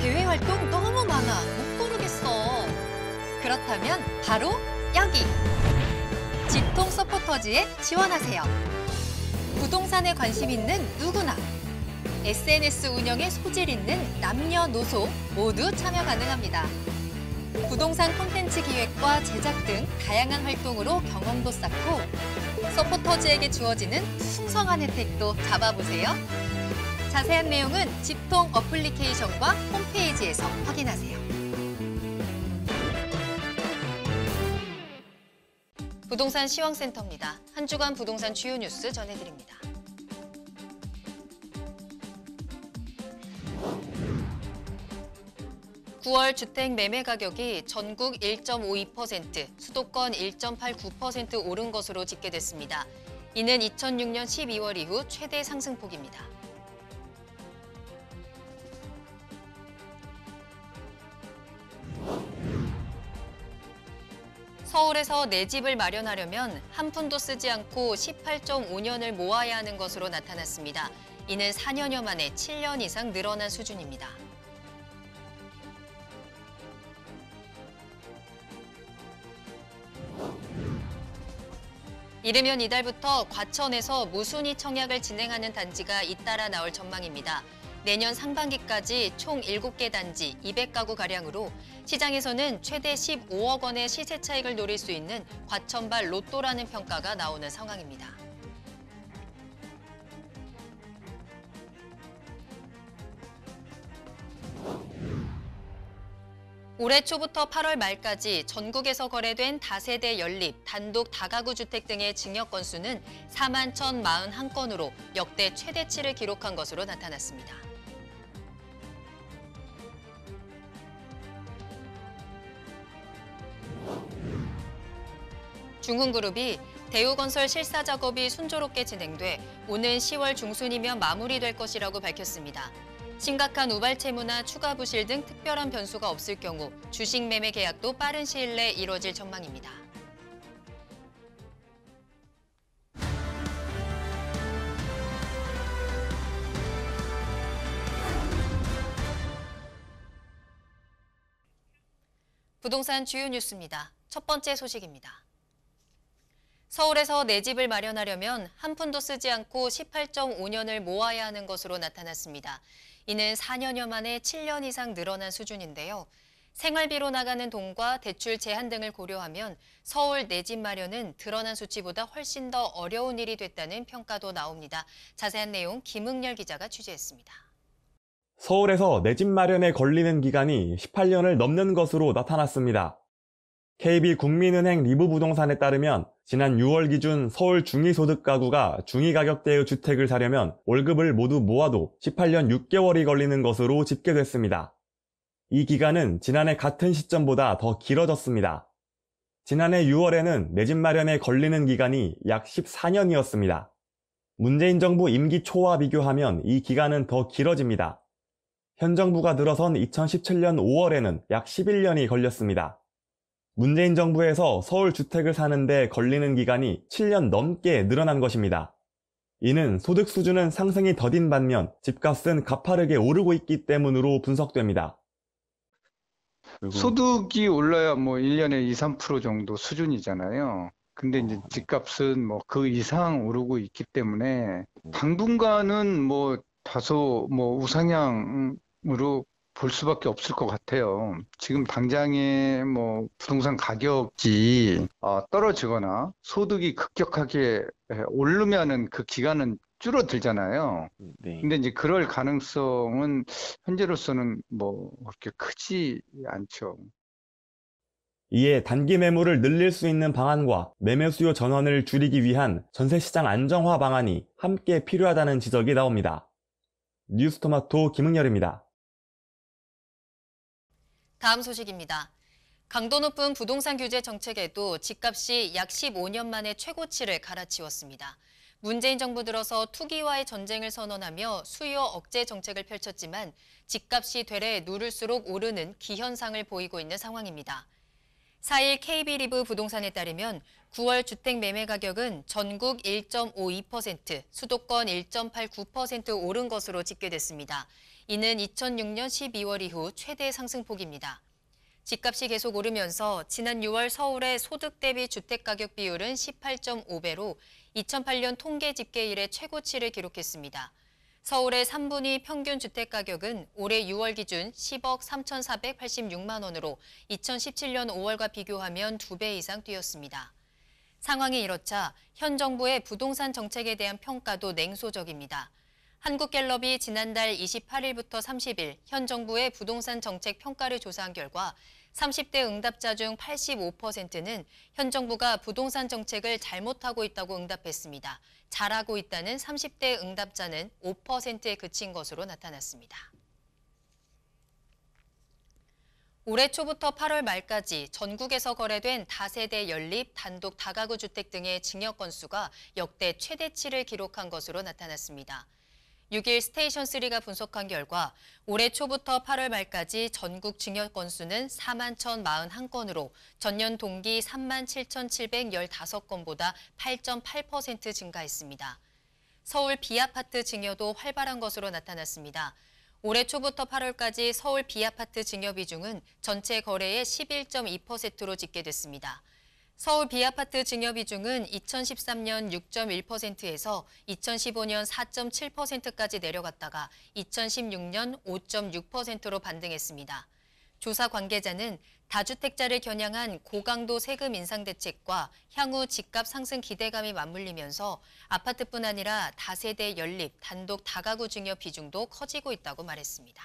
대외 활동 너무 많아. 못 고르겠어. 그렇다면 바로 여기! 집통 서포터즈에 지원하세요. 부동산에 관심 있는 누구나, SNS 운영에 소질 있는 남녀노소 모두 참여 가능합니다. 부동산 콘텐츠 기획과 제작 등 다양한 활동으로 경험도 쌓고 서포터즈에게 주어지는 풍성한 혜택도 잡아보세요. 자세한 내용은 집통 어플리케이션과 홈페이지에서 확인하세요. 부동산 시황센터입니다. 한 주간 부동산 주요 뉴스 전해드립니다. (9월) 주택 매매 가격이 전국 1.52%, 수도권 1.89% 오른 것으로 집계됐습니다. 이는 2006년 12월 이후 최대 상승폭입니다. 서울에서 내 집을 마련하려면 한 푼도 쓰지 않고 18.5년을 모아야 하는 것으로 나타났습니다. 이는 4년여 만에 7년 이상 늘어난 수준입니다. 이르면 이달부터 과천에서 무순위 청약을 진행하는 단지가 잇따라 나올 전망입니다. 내년 상반기까지 총 7개 단지 200가구가량으로 시장에서는 최대 15억 원의 시세 차익을 노릴 수 있는 과천발 로또라는 평가가 나오는 상황입니다. 올해 초부터 8월 말까지 전국에서 거래된 다세대 연립, 단독 다가구 주택 등의 증여 건수는 4만 1,041건으로 역대 최대치를 기록한 것으로 나타났습니다. 중흥그룹이 대우건설 실사 작업이 순조롭게 진행돼 오는 10월 중순이면 마무리될 것이라고 밝혔습니다. 심각한 우발 채무나 추가 부실 등 특별한 변수가 없을 경우 주식 매매 계약도 빠른 시일 내에 이뤄질 전망입니다. 부동산 주요 뉴스입니다. 첫 번째 소식입니다. 서울에서 내 집을 마련하려면 한 푼도 쓰지 않고 18.5년을 모아야 하는 것으로 나타났습니다. 이는 4년여 만에 7년 이상 늘어난 수준인데요. 생활비로 나가는 돈과 대출 제한 등을 고려하면 서울 내 집 마련은 드러난 수치보다 훨씬 더 어려운 일이 됐다는 평가도 나옵니다. 자세한 내용 김응열 기자가 취재했습니다. 서울에서 내 집 마련에 걸리는 기간이 18년을 넘는 것으로 나타났습니다. KB국민은행 리브부동산에 따르면 지난 6월 기준 서울 중위소득 가구가 중위가격대의 주택을 사려면 월급을 모두 모아도 18년 6개월이 걸리는 것으로 집계됐습니다. 이 기간은 지난해 같은 시점보다 더 길어졌습니다. 지난해 6월에는 내 집 마련에 걸리는 기간이 약 14년이었습니다. 문재인 정부 임기 초와 비교하면 이 기간은 더 길어집니다. 현 정부가 들어선 2017년 5월에는 약 11년이 걸렸습니다. 문재인 정부에서 서울 주택을 사는데 걸리는 기간이 7년 넘게 늘어난 것입니다. 이는 소득 수준은 상승이 더딘 반면 집값은 가파르게 오르고 있기 때문으로 분석됩니다. 소득이 올라야 뭐 1년에 2, 3% 정도 수준이잖아요. 근데 이제 집값은 뭐 그 이상 오르고 있기 때문에 당분간은 뭐 다소 뭐 우상향으로 볼 수밖에 없을 것 같아요. 지금 당장에 뭐 부동산 가격이 떨어지거나 소득이 급격하게 오르면은 그 기간은 줄어들잖아요. 네. 근데 이제 그럴 가능성은 현재로서는 뭐 그렇게 크지 않죠. 이에 단기 매물을 늘릴 수 있는 방안과 매매 수요 전환을 줄이기 위한 전세시장 안정화 방안이 함께 필요하다는 지적이 나옵니다. 뉴스토마토 김응열입니다. 다음 소식입니다. 강도 높은 부동산 규제 정책에도 집값이 약 15년 만에 최고치를 갈아치웠습니다. 문재인 정부 들어서 투기와의 전쟁을 선언하며 수요 억제 정책을 펼쳤지만 집값이 되레 누를수록 오르는 기현상을 보이고 있는 상황입니다. 4일 KB리브 부동산에 따르면 9월 주택 매매 가격은 전국 1.52%, 수도권 1.89% 오른 것으로 집계됐습니다. 이는 2006년 12월 이후 최대 상승폭입니다. 집값이 계속 오르면서 지난 6월 서울의 소득 대비 주택가격 비율은 18.5배로 2008년 통계 집계 이래 최고치를 기록했습니다. 서울의 3분위 평균 주택가격은 올해 6월 기준 10억 3,486만 원으로 2017년 5월과 비교하면 2배 이상 뛰었습니다. 상황이 이렇자 현 정부의 부동산 정책에 대한 평가도 냉소적입니다. 한국갤럽이 지난달 28일부터 30일 현 정부의 부동산 정책 평가를 조사한 결과 30대 응답자 중 85%는 현 정부가 부동산 정책을 잘못하고 있다고 응답했습니다. 잘하고 있다는 30대 응답자는 5%에 그친 것으로 나타났습니다. 올해 초부터 8월 말까지 전국에서 거래된 다세대 연립, 단독 다가구 주택 등의 증여 건수가 역대 최대치를 기록한 것으로 나타났습니다. 6일 스테이션3가 분석한 결과 올해 초부터 8월 말까지 전국 증여 건수는 4만 1,041건으로 전년 동기 3만 7,715건보다 8.8% 증가했습니다. 서울 B아파트 증여도 활발한 것으로 나타났습니다. 올해 초부터 8월까지 서울 B아파트 증여 비중은 전체 거래의 11.2%로 집계됐습니다. 서울 B아파트 증여 비중은 2013년 6.1%에서 2015년 4.7%까지 내려갔다가 2016년 5.6%로 반등했습니다. 조사 관계자는 다주택자를 겨냥한 고강도 세금 인상 대책과 향후 집값 상승 기대감이 맞물리면서 아파트뿐 아니라 다세대 연립, 단독 다가구 증여 비중도 커지고 있다고 말했습니다.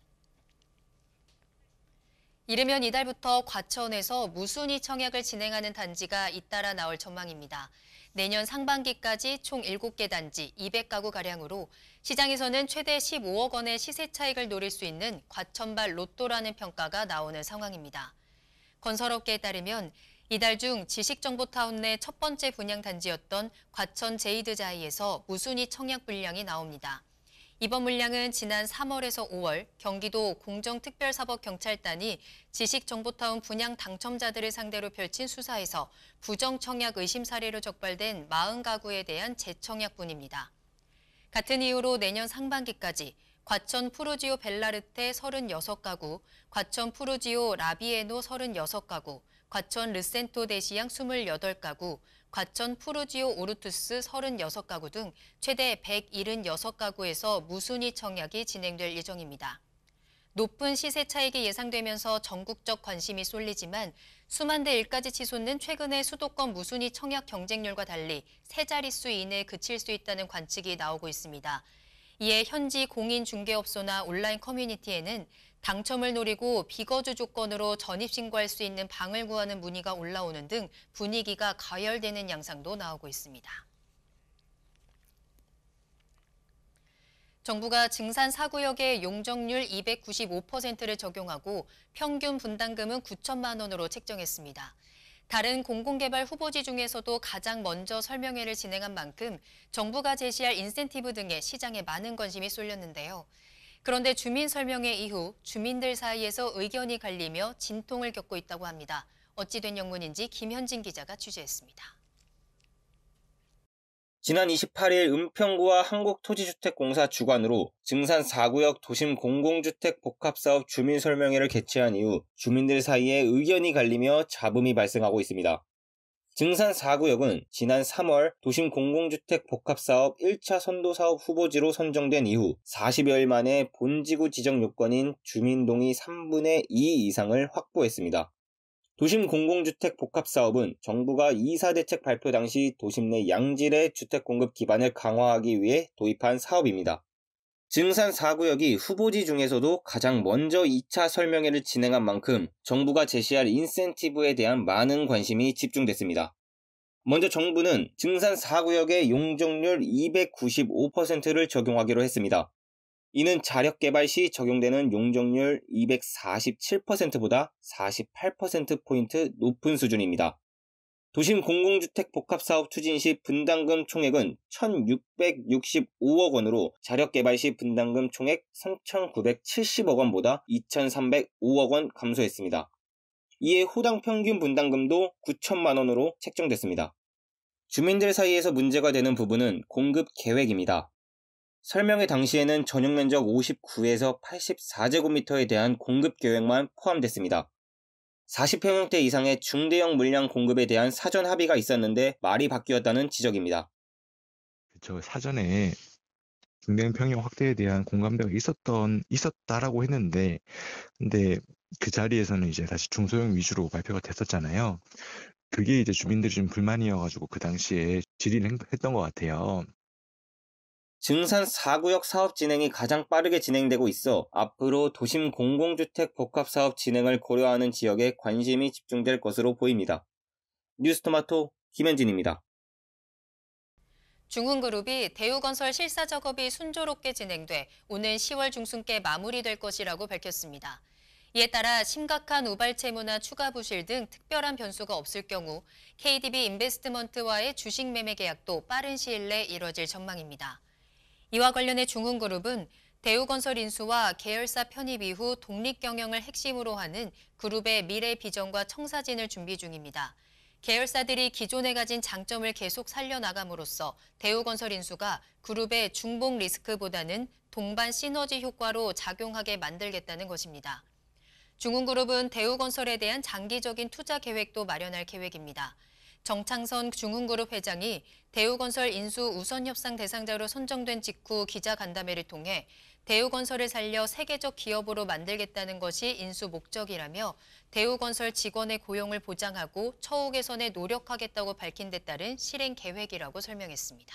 이르면 이달부터 과천에서 무순위 청약을 진행하는 단지가 잇따라 나올 전망입니다. 내년 상반기까지 총 7개 단지 200가구가량으로 시장에서는 최대 15억 원의 시세 차익을 노릴 수 있는 과천발 로또라는 평가가 나오는 상황입니다. 건설업계에 따르면 이달 중 지식정보타운 내 첫 번째 분양 단지였던 과천 제이드자이에서 무순위 청약 물량이 나옵니다. 이번 물량은 지난 3월에서 5월 경기도 공정특별사법경찰단이 지식정보타운 분양 당첨자들을 상대로 펼친 수사에서 부정청약 의심 사례로 적발된 40가구에 대한 재청약분입니다. 같은 이유로 내년 상반기까지 과천 푸르지오 벨라르테 36가구, 과천 푸르지오 라비에노 36가구, 과천 르센토 데시앙 28가구, 과천 푸르지오 오르투스 36가구 등 최대 176가구에서 무순위 청약이 진행될 예정입니다. 높은 시세 차익이 예상되면서 전국적 관심이 쏠리지만 수만 대 일까지 치솟는 최근의 수도권 무순위 청약 경쟁률과 달리 세 자릿수 이내에 그칠 수 있다는 관측이 나오고 있습니다. 이에 현지 공인중개업소나 온라인 커뮤니티에는 당첨을 노리고 비거주 조건으로 전입신고할 수 있는 방을 구하는 문의가 올라오는 등 분위기가 가열되는 양상도 나오고 있습니다. 정부가 증산 4구역에 용적률 295%를 적용하고 평균 분담금은 9천만 원으로 책정했습니다. 다른 공공개발 후보지 중에서도 가장 먼저 설명회를 진행한 만큼 정부가 제시할 인센티브 등에 시장에 많은 관심이 쏠렸는데요. 그런데 주민 설명회 이후 주민들 사이에서 의견이 갈리며 진통을 겪고 있다고 합니다. 어찌 된 영문인지 김현진 기자가 취재했습니다. 지난 28일 은평구와 한국토지주택공사 주관으로 증산 4구역 도심 공공주택 복합사업 주민설명회를 개최한 이후 주민들 사이에 의견이 갈리며 잡음이 발생하고 있습니다. 증산 4구역은 지난 3월 도심 공공주택 복합사업 1차 선도사업 후보지로 선정된 이후 40여일 만에 본지구 지정 요건인 주민동의 3분의 2 이상을 확보했습니다. 도심 공공주택 복합사업은 정부가 2사 대책 발표 당시 도심 내 양질의 주택 공급 기반을 강화하기 위해 도입한 사업입니다. 증산 4구역이 후보지 중에서도 가장 먼저 2차 설명회를 진행한 만큼 정부가 제시할 인센티브에 대한 많은 관심이 집중됐습니다. 먼저 정부는 증산 4구역의 용적률 295%를 적용하기로 했습니다. 이는 자력개발 시 적용되는 용적률 247%보다 48%포인트 높은 수준입니다. 도심 공공주택 복합사업 추진 시 분담금 총액은 1,665억 원으로 자력개발 시 분담금 총액 3,970억 원보다 2,305억 원 감소했습니다. 이에 호당 평균 분담금도 9천만 원으로 책정됐습니다. 주민들 사이에서 문제가 되는 부분은 공급 계획입니다. 설명회 당시에는 전용 면적 59에서 84제곱미터에 대한 공급 계획만 포함됐습니다. 40평형대 이상의 중대형 물량 공급에 대한 사전 합의가 있었는데 말이 바뀌었다는 지적입니다. 그쵸. 사전에 중대형 평형 확대에 대한 공감대가 있었다라고 했는데, 근데 그 자리에서는 이제 다시 중소형 위주로 발표가 됐었잖아요. 그게 이제 주민들이 좀 불만이어가지고 그 당시에 질의를 했던 것 같아요. 증산 4구역 사업 진행이 가장 빠르게 진행되고 있어 앞으로 도심 공공주택 복합사업 진행을 고려하는 지역에 관심이 집중될 것으로 보입니다. 뉴스토마토 김현진입니다. 중흥그룹이 대우건설 실사 작업이 순조롭게 진행돼 오는 10월 중순께 마무리될 것이라고 밝혔습니다. 이에 따라 심각한 우발 채무나 추가 부실 등 특별한 변수가 없을 경우 KDB 인베스트먼트와의 주식 매매 계약도 빠른 시일 내에 이뤄질 전망입니다. 이와 관련해 중흥그룹은 대우건설 인수와 계열사 편입 이후 독립 경영을 핵심으로 하는 그룹의 미래 비전과 청사진을 준비 중입니다. 계열사들이 기존에 가진 장점을 계속 살려나감으로써 대우건설 인수가 그룹의 중복 리스크보다는 동반 시너지 효과로 작용하게 만들겠다는 것입니다. 중흥그룹은 대우건설에 대한 장기적인 투자 계획도 마련할 계획입니다. 정창선 중흥그룹 회장이 대우건설 인수 우선협상 대상자로 선정된 직후 기자간담회를 통해 대우건설을 살려 세계적 기업으로 만들겠다는 것이 인수 목적이라며 대우건설 직원의 고용을 보장하고 처우 개선에 노력하겠다고 밝힌 데 따른 실행 계획이라고 설명했습니다.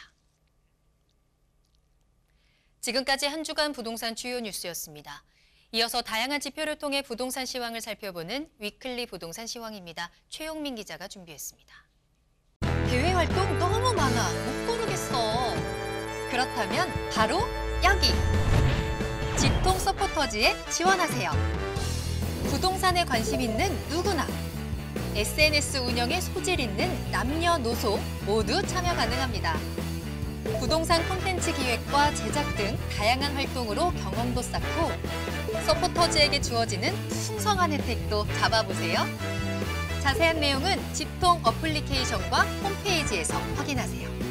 지금까지 한 주간 부동산 주요 뉴스였습니다. 이어서 다양한 지표를 통해 부동산 시황을 살펴보는 위클리 부동산 시황입니다. 최용민 기자가 준비했습니다. 대외 활동 너무 많아. 못 고르겠어. 그렇다면 바로 여기! 집통 서포터즈에 지원하세요. 부동산에 관심 있는 누구나 SNS 운영에 소질 있는 남녀노소 모두 참여 가능합니다. 부동산 콘텐츠 기획과 제작 등 다양한 활동으로 경험도 쌓고 서포터즈에게 주어지는 풍성한 혜택도 잡아보세요. 자세한 내용은 집통 어플리케이션과 홈페이지에서 확인하세요.